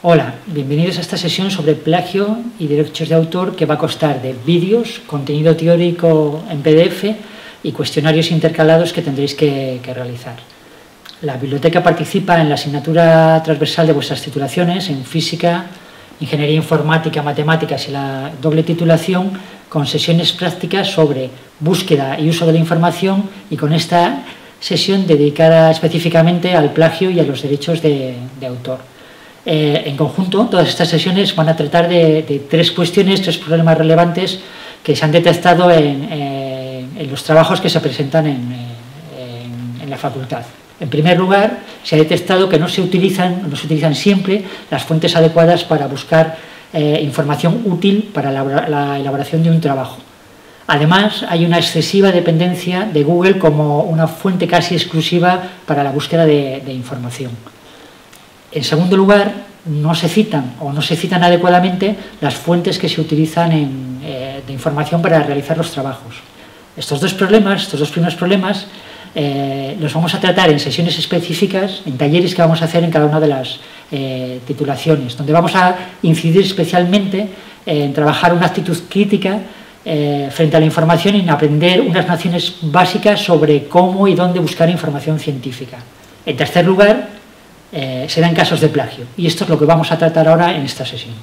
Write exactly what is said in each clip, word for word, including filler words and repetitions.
Hola, bienvenidos a esta sesión sobre plagio y derechos de autor que va a constar de vídeos, contenido teórico en P D F y cuestionarios intercalados que tendréis que, que realizar. La biblioteca participa en la asignatura transversal de vuestras titulaciones en Física, Ingeniería Informática, Matemáticas y la doble titulación con sesiones prácticas sobre búsqueda y uso de la información y con esta sesión dedicada específicamente al plagio y a los derechos de, de autor. Eh, en conjunto, todas estas sesiones van a tratar de, de tres cuestiones, tres problemas relevantes que se han detectado en, eh, en los trabajos que se presentan en, en, en la facultad. En primer lugar, se ha detectado que no se utilizan, no se utilizan siempre las fuentes adecuadas para buscar eh, información útil para la, la elaboración de un trabajo. Además, hay una excesiva dependencia de Google como una fuente casi exclusiva para la búsqueda de, de información. En segundo lugar, no se citan o no se citan adecuadamente las fuentes que se utilizan en, eh, de información para realizar los trabajos. Estos dos problemas, estos dos primeros problemas, eh, los vamos a tratar en sesiones específicas, en talleres que vamos a hacer en cada una de las eh, titulaciones, donde vamos a incidir especialmente en trabajar una actitud crítica eh, frente a la información y en aprender unas nociones básicas sobre cómo y dónde buscar información científica. En tercer lugar, Eh, se dan casos de plagio y esto es lo que vamos a tratar ahora en esta sesión.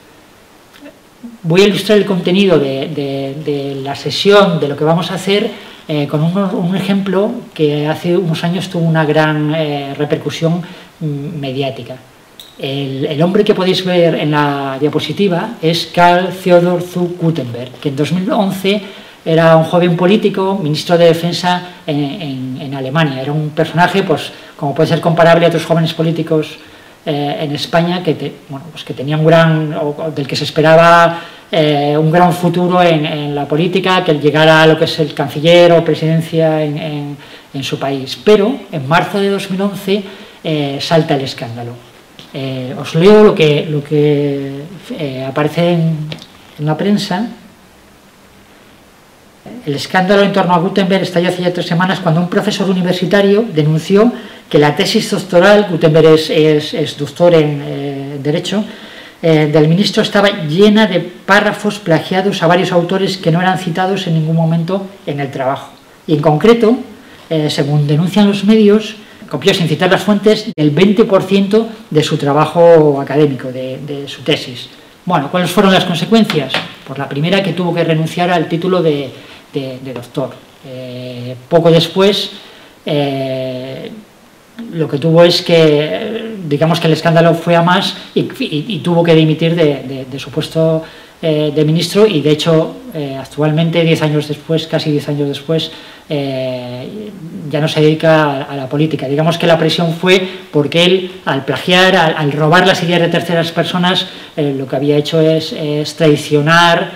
Voy a ilustrar el contenido de, de, de la sesión, de lo que vamos a hacer, eh, con un, un ejemplo que hace unos años tuvo una gran eh, repercusión mediática. El, el hombre que podéis ver en la diapositiva es Karl Theodor zu Guttenberg, que en dos mil once era un joven político, ministro de Defensa en, en, en Alemania. Era un personaje, pues, como puede ser comparable a otros jóvenes políticos eh, en España, que, te, bueno, pues que tenía un gran, o, del que se esperaba eh, un gran futuro en, en la política, que llegara a lo que es el canciller o presidencia en, en, en su país. Pero en marzo de dos mil once eh, salta el escándalo. Eh, os leo lo que, lo que eh, aparece en, en la prensa. El escándalo en torno a Gutenberg estalló hace ya tres semanas cuando un profesor universitario denunció que la tesis doctoral, Gutenberg es, es, es doctor en eh, Derecho, eh, del ministro estaba llena de párrafos plagiados a varios autores que no eran citados en ningún momento en el trabajo. Y en concreto, eh, según denuncian los medios, copió sin citar las fuentes el veinte por ciento de su trabajo académico, de, de su tesis. Bueno, ¿cuáles fueron las consecuencias? Pues la primera, que tuvo que renunciar al título de, de, de doctor. Eh, poco después, eh, lo que tuvo es que, digamos que el escándalo fue a más y, y, y tuvo que dimitir de, de, de su puesto eh, de ministro y, de hecho, eh, actualmente, diez años después, casi diez años después, eh, ya no se dedica a, a la política. Digamos que la presión fue porque él, al plagiar, al, al robar las ideas de terceras personas, eh, lo que había hecho es, es traicionar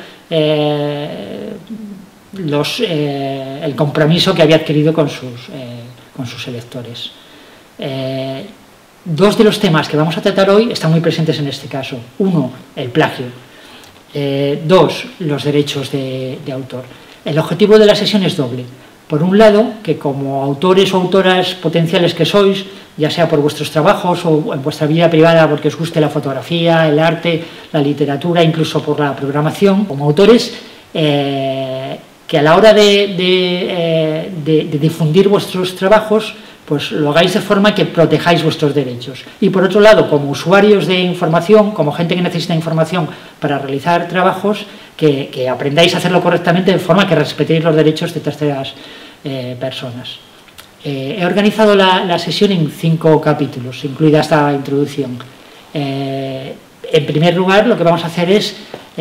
eh, los, eh, el compromiso que había adquirido con sus, eh, con sus electores. Eh, dos de los temas que vamos a tratar hoy están muy presentes en este caso. Uno, el plagio. Eh, dos, los derechos de, de autor. El objetivo de la sesión es doble. Por un lado, que como autores o autoras potenciales que sois, ya sea por vuestros trabajos o en vuestra vida privada porque os guste la fotografía, el arte, la literatura, incluso por la programación, como autores, eh, que a la hora de, de, eh, de, de difundir vuestros trabajos, pues lo hagáis de forma que protejáis vuestros derechos. Y por otro lado, como usuarios de información, como gente que necesita información para realizar trabajos, que, que aprendáis a hacerlo correctamente de forma que respetéis los derechos de terceras eh, personas. Eh, he organizado la, la sesión en cinco capítulos, incluida esta introducción. Eh, en primer lugar, lo que vamos a hacer es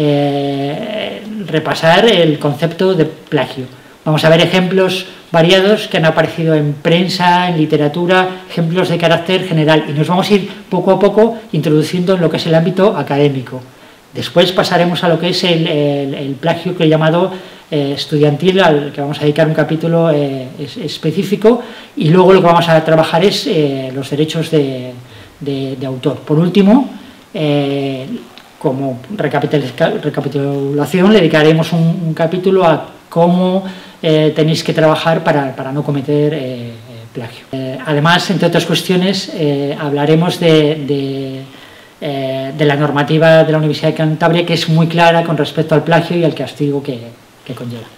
eh, repasar el concepto de plagio. Vamos a ver ejemplos variados que han aparecido en prensa, en literatura, ejemplos de carácter general, y nos vamos a ir poco a poco introduciendo en lo que es el ámbito académico. Después pasaremos a lo que es el, el, el plagio que he llamado eh, estudiantil, al que vamos a dedicar un capítulo eh, es, específico, y luego lo que vamos a trabajar es eh, los derechos de, de, de autor. Por último, eh, como recapitulación, le dedicaremos un, un capítulo a cómo eh, tenéis que trabajar para, para no cometer eh, plagio. Eh, además, entre otras cuestiones, eh, hablaremos de, de eh, de la normativa de la Universidad de Cantabria, que es muy clara con respecto al plagio y al castigo que, que conlleva.